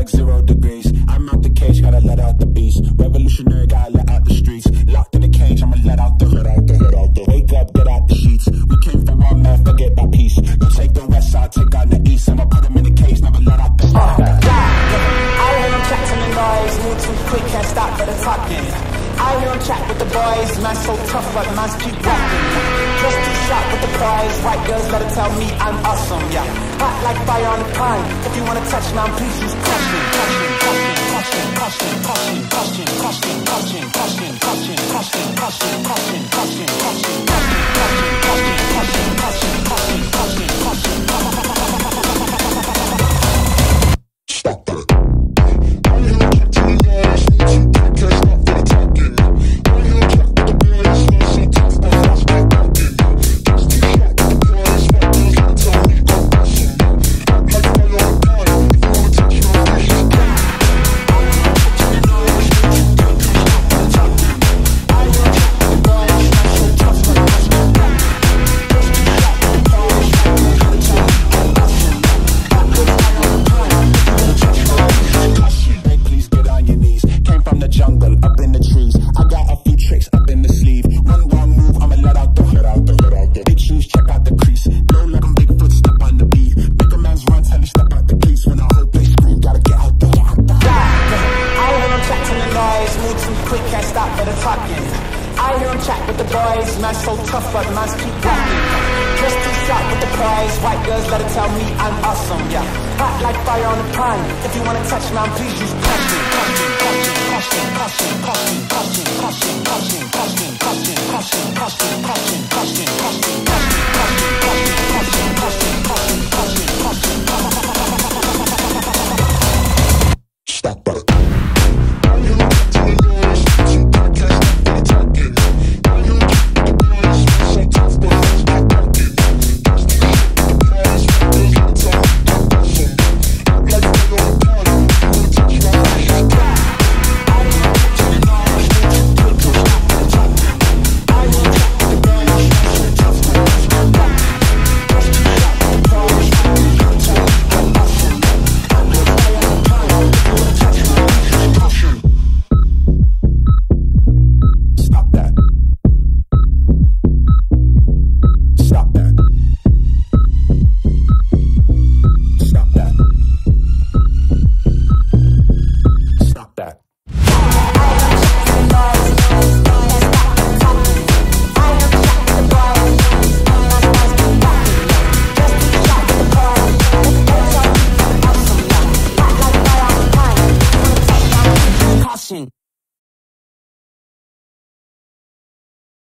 like 0 degrees. I'm out the cage, gotta let out the beast. Revolutionary, gotta let out the streets. Locked in a cage, I'ma let out the wake up, get out the sheets. We came for war, man, forget that peace. You take the west side, take out the east. I'ma put them in the cage, never let out the I hear them chatting the noise, move too quick, can't stop for the talking. I hear them chat with the boys, man so tough, but man keep walking. Just too sharp with the prize, white girls gotta tell me I'm awesome, yeah. Hot like fire on the pine, if you wanna touch man, please use caution, caution, caution, caution, caution, caution, caution, caution, caution, caution, caution, caution, caution, caution, caution, caution, stop that.